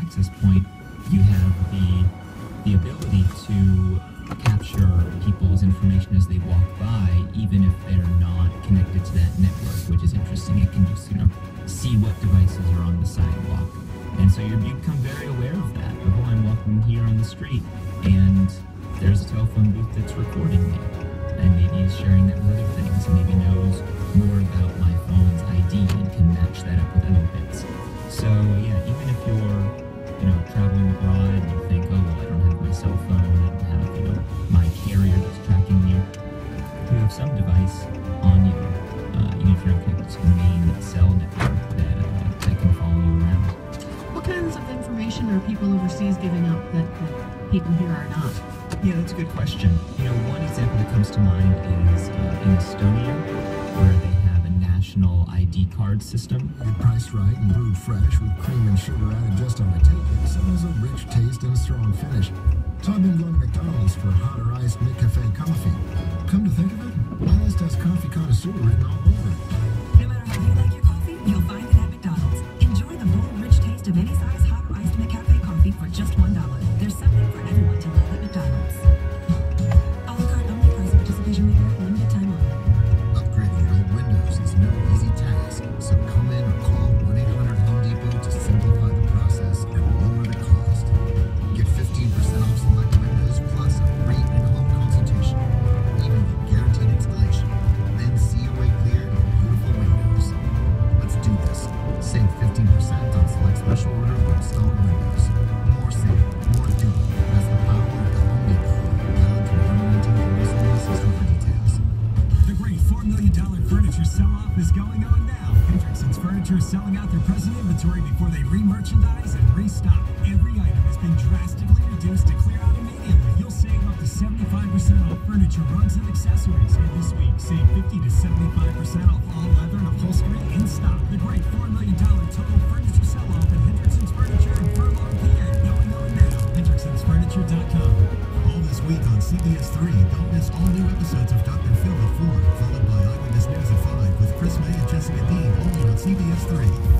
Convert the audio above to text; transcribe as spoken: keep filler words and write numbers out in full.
access point, you have the the ability to capture people's information as they walk by, even if they're not connected to that network, which is interesting. It can just, you know, see what devices are on the sidewalk. And so you become very aware of that. Oh, I'm walking here on the street, and there's a telephone booth that's recording me. And maybe he's sharing that with other things, and maybe knows more about my phone's I D and can match that up with other bits. So, yeah, even if you're, you know, traveling abroad and you think, oh, well, I don't have my cell phone, I don't have, you know, my carrier that's tracking me, you have some device on you, uh, even if you're not connected to the main cell network that, uh, that can follow you around. What kinds of information are people overseas giving up that, that people here are not? Yeah, that's a good question. You know, one example that comes to mind is uh, in Estonia, where they have a national I D card system. It's priced right and brewed fresh with cream and sugar added just on the take. It has a rich taste and a strong finish. So I've been going to McDonald's for hot or iced McCafe coffee. Come to think of it, my list has coffee connoisseur written all over it. No matter how you like your coffee, you'll find it at McDonald's. Enjoy the bold, rich taste of any size hot or iced McCafe coffee for just one dollar. There's something for everyone to love at McDonald's. A la carte only, price of participation may vary, limited time only. Upgrading your old windows is no easy task, so come in or call one eight hundred Home Depot to simplify the process and lower the cost. Get fifteen percent off select windows plus a free in-home consultation, even with guaranteed installation. Then see your way clear to beautiful windows. Let's do this. Save fifteen percent on select special order for installed windows. More safe, more doable. That's the power of the Home Depot. Valid through twenty nineteen August store for details. The great four million dollar furniture sell-off is going on now. Hendrickson's Furniture is selling out their present inventory before they re-merchandise and restock. Every item has been drastically reduced to clear out immediately. You'll save up to seventy-five percent off furniture, rugs, and accessories. And this week, save fifty to seventy-five percent off all leather and upholstery in stock. The great four million dollar total furniture sell-off at Hendrickson's Furniture in Furlong, P A. Going on now. Hendricksons Furniture dot com. All this week on C B S three, don't miss all new episodes of Doctor Phil at four, followed by Eyewitness News at five with Chris May and Jessica Dean, only on C B S three.